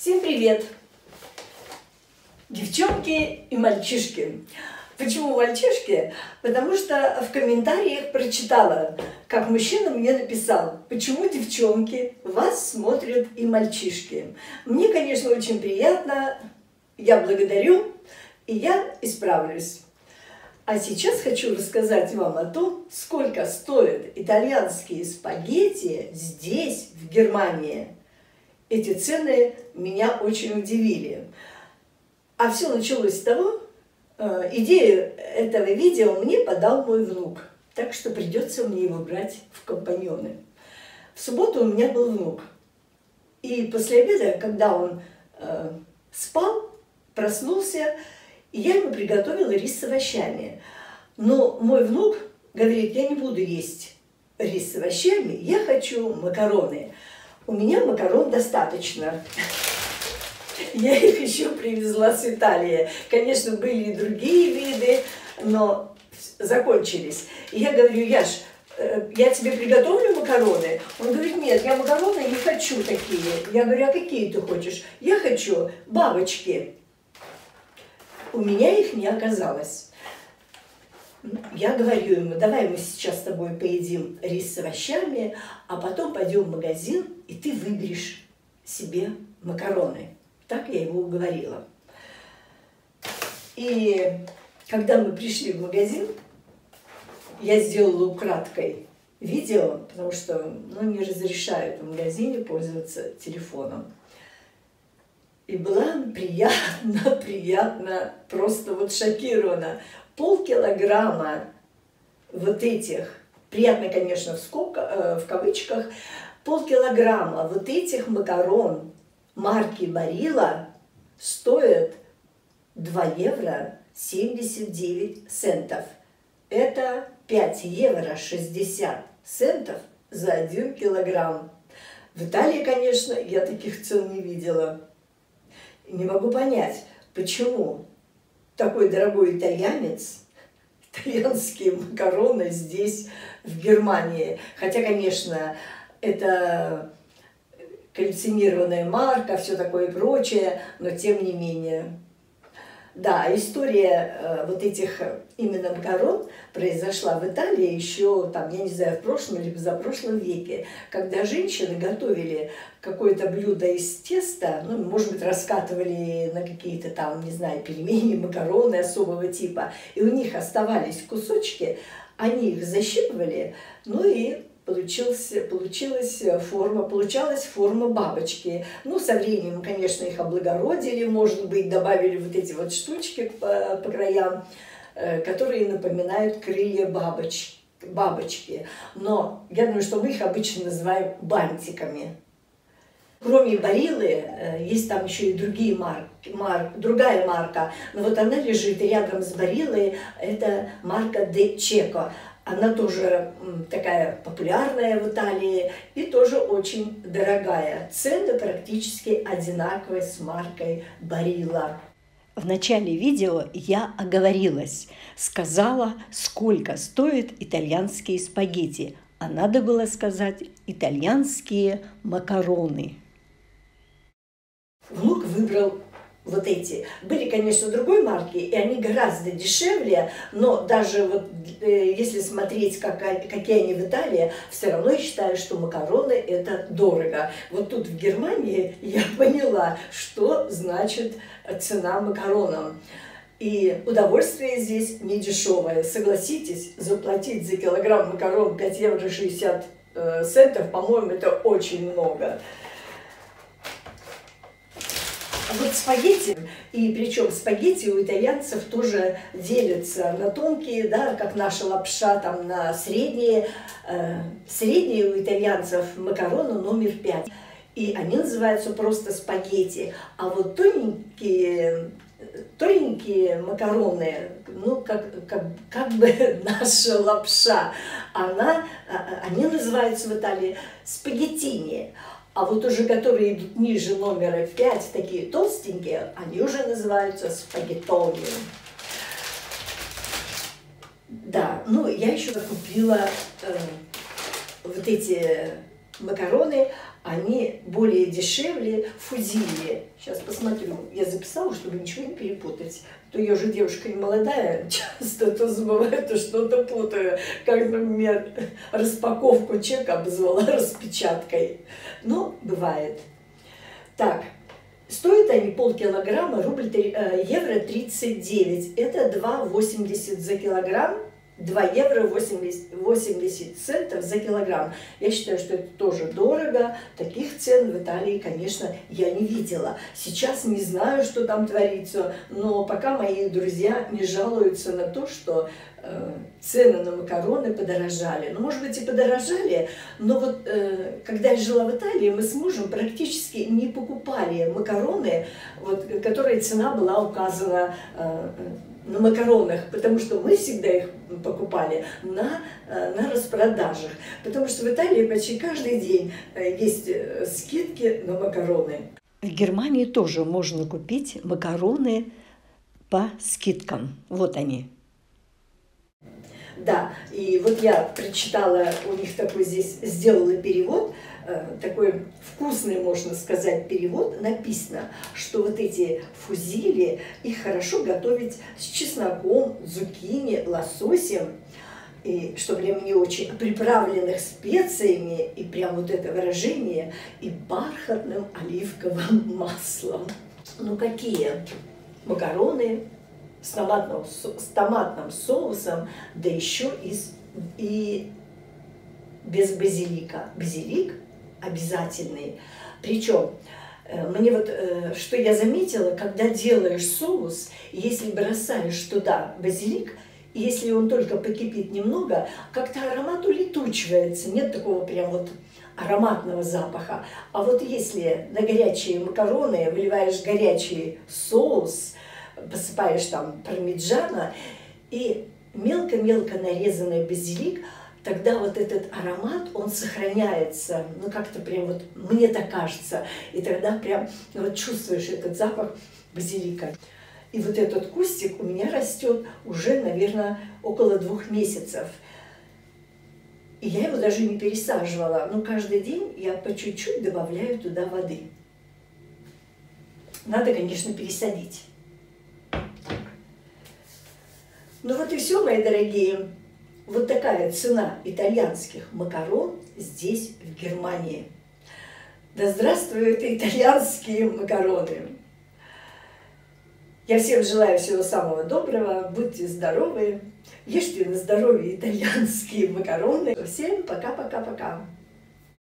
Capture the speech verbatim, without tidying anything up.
Всем привет! Девчонки и мальчишки. Почему мальчишки? Потому что в комментариях прочитала, как мужчина мне написал, почему девчонки вас смотрят и мальчишки. Мне, конечно, очень приятно, я благодарю, и я исправлюсь. А сейчас хочу рассказать вам о том, сколько стоят итальянские спагетти здесь, в Германии. Эти цены меня очень удивили. А все началось с того, э, идею этого видео мне подал мой внук. Так что придется мне его брать в компаньоны. В субботу у меня был внук. И после обеда, когда он э, спал, проснулся, я ему приготовила рис с овощами. Но мой внук говорит, я не буду есть рис с овощами, я хочу макароны. У меня макарон достаточно. Я их еще привезла с Италии. Конечно, были и другие виды, но закончились. И я говорю, Яш, я тебе приготовлю макароны? Он говорит, нет, я макароны не хочу такие. Я говорю, а какие ты хочешь? Я хочу бабочки. У меня их не оказалось. Я говорю ему, давай мы сейчас с тобой поедим рис с овощами, а потом пойдем в магазин, и ты выберешь себе макароны. Так я его уговорила. И когда мы пришли в магазин, я сделала украдкой видео, потому что ну, не разрешают в магазине пользоваться телефоном. И была приятно, приятно, просто вот шокирована. Полкилограмма вот этих, приятно, конечно, в, скобка, в кавычках, полкилограмма вот этих макарон марки Барилла стоит два евро семьдесят девять центов. Это пять евро шестьдесят центов за один килограмм. В Италии, конечно, я таких цен не видела. Не могу понять, почему такой дорогой итальянец, итальянские макароны здесь, в Германии. Хотя, конечно, это кальцинированная марка, все такое прочее, но тем не менее. Да, история э, вот этих именно макарон произошла в Италии еще, там, я не знаю, в прошлом или позапрошлом веке, когда женщины готовили какое-то блюдо из теста, ну, может быть, раскатывали на какие-то там, не знаю, пельмени, макароны особого типа, и у них оставались кусочки, они их защипывали, ну и Получилась, получилась форма, получалась форма бабочки. Ну, со временем, конечно, их облагородили, может быть, добавили вот эти вот штучки по, по краям, которые напоминают крылья бабоч, бабочки. Но я думаю, что мы их обычно называем бантиками. Кроме Бариллы, есть там еще и другие марки, марк, другая марка, но вот она лежит рядом с Бариллой, это марка Де Чеко. Она тоже такая популярная в Италии и тоже очень дорогая. Цены практически одинаковые с маркой Барилла. В начале видео я оговорилась, сказала, сколько стоят итальянские спагетти, а надо было сказать итальянские макароны. Внук выбрал вот эти. Были, конечно, другой марки, и они гораздо дешевле, но даже вот э, если смотреть, как, какие они в Италии, все равно я считаю, что макароны это дорого. Вот тут в Германии я поняла, что значит цена макаронам. И удовольствие здесь не дешевое. Согласитесь, заплатить за килограмм макарон пять евро шестьдесят центов, по-моему, это очень много. Вот спагетти, и причем спагетти у итальянцев тоже делятся на тонкие, да, как наша лапша, там на средние. Э, средние у итальянцев макароны номер пять. И они называются просто спагетти. А вот тоненькие, тоненькие макароны, ну, как, как, как бы наша лапша, она, они называются в Италии спагеттини. А вот уже которые идут ниже номера пять, такие толстенькие, они уже называются спагеттони. Да, ну я еще купила э, вот эти макароны, они более дешевле фузили. Сейчас посмотрю, я записала, чтобы ничего не перепутать. То я уже девушка не молодая, часто то забываю, то что-то путаю. Как, например, распаковку чека обозвала распечаткой. Но бывает. Так, стоят они полкилограмма, рубль, евро тридцать девять. Это два восемьдесят за килограмм. два евро восемьдесят центов за килограмм. Я считаю, что это тоже дорого. Таких цен в Италии, конечно, я не видела. Сейчас не знаю, что там творится, но пока мои друзья не жалуются на то, что э, цены на макароны подорожали. Ну, может быть, и подорожали, но вот э, когда я жила в Италии, мы с мужем практически не покупали макароны, вот, которая цена была указана э, на макаронах, потому что мы всегда их покупали на, на распродажах, потому что в Италии почти каждый день есть скидки на макароны. В Германии тоже можно купить макароны по скидкам. Вот они. Да, и вот я прочитала, у них такой здесь, сделала перевод, такой вкусный, можно сказать, перевод. Написано, что вот эти фузили, их хорошо готовить с чесноком, зукини, лососем, и что прям не очень, приправленных специями, и прям вот это выражение, и бархатным оливковым маслом. Ну какие макароны с томатным, с томатным соусом, да еще и, и без базилика. Базилик обязательный. Причем, мне вот, что я заметила, когда делаешь соус, если бросаешь туда базилик, если он только покипит немного, как-то аромат улетучивается, нет такого прям вот ароматного запаха. А вот если на горячие макароны выливаешь горячий соус, посыпаешь там пармиджано и мелко-мелко нарезанный базилик, тогда вот этот аромат, он сохраняется, ну как-то прям вот, мне так кажется, и тогда прям ну, вот чувствуешь этот запах базилика. И вот этот кустик у меня растет уже, наверное, около двух месяцев. И я его даже не пересаживала, но каждый день я по чуть-чуть добавляю туда воды. Надо, конечно, пересадить. Ну вот и все, мои дорогие. Вот такая цена итальянских макарон здесь, в Германии. Да здравствуют итальянские макароны! Я всем желаю всего самого доброго, будьте здоровы, ешьте на здоровье итальянские макароны. Всем пока-пока-пока!